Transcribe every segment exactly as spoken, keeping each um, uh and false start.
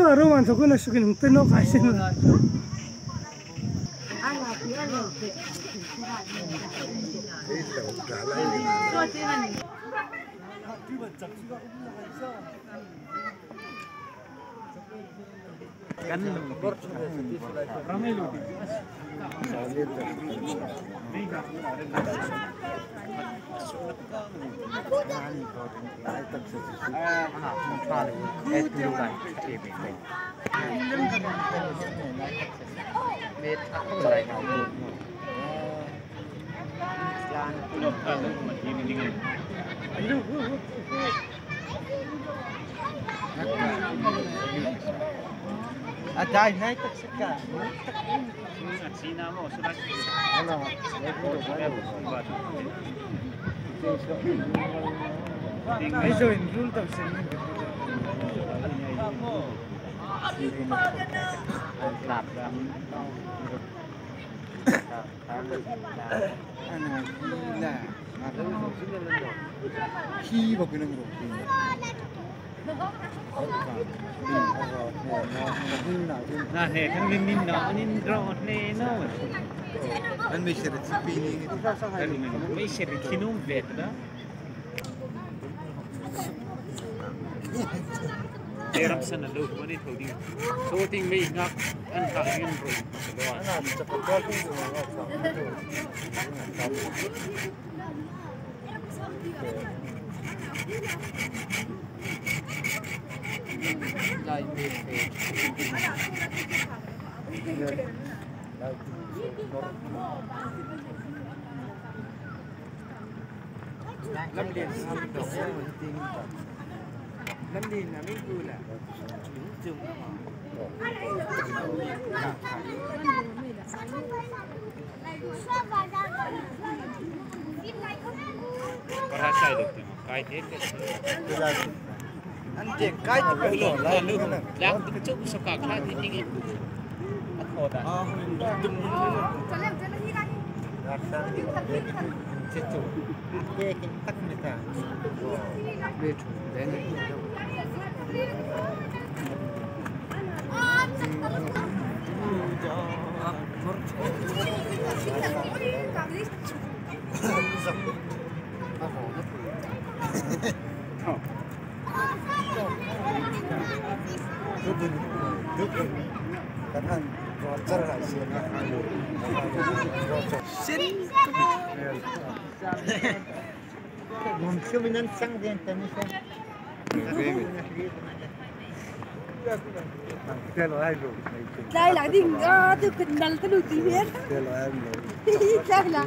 Ina roman so kuna sukin peno kaisen. Kan ramai loh. Ada naik tak sekat. Cina mau surat. Ano? Eso en junta se ni. Ana gila. Ki ba ko nang ro. Nah, nih kan ini no, ini drone nih no. Kan may shirt si Pini. Kan may shirt kinum vet dah. Terap sana lu, mana itu dia? So ting may ngak an kagin bro. Ana cepat kali tu. Lai me pe. Lâm Điền xong đổ tình Lâm Điền là mấy cư là trùng Perasa itu, kait itu. anh chèn cái thì phải đổ lại luôn. Đang tính chút số cả khai thì như vậy. Bắt hồ đã. chết chủ cái cái tắc người ta về chủ đến karena voucher hasilnya sini mungkin minan sang dia tadi đây là đi ngơ từ kinh đần tới đuôi tím hết đây là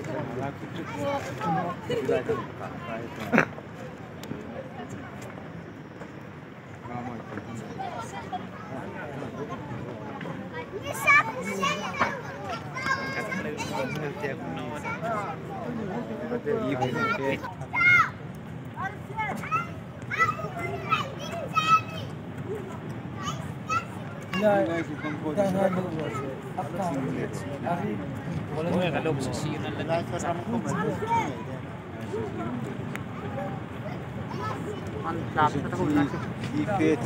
Nah, jangan lupa. Boleh kalau bersih dan mantap betul lah. Ipet.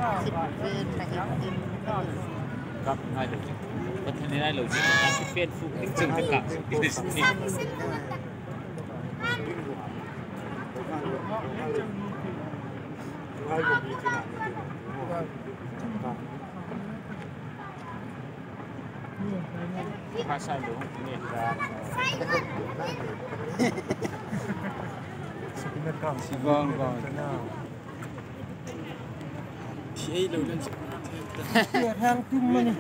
Gặp hai được. Bất thế này là chỉ là cái phiên phụ tính chừng tất cả cái gì. Hai sai đúng không? Nghe ra. Si vâng vâng. Chị lâu lên. Tiệt hang tim mà.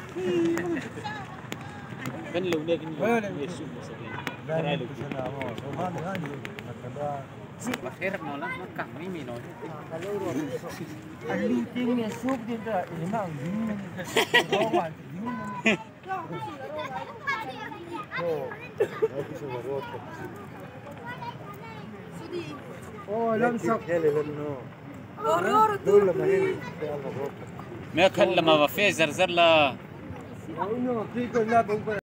Kan lâu đây cái gì? Yesus masih. Cái này lâu. Mà thế thật nó lắm, nó cẳng với mì nói. Anh đi tìm nhà súp đi ra, để mà dính mình. Có hoàn dính mình. Oh, lam sak. ما كان لما وفي زرزر لا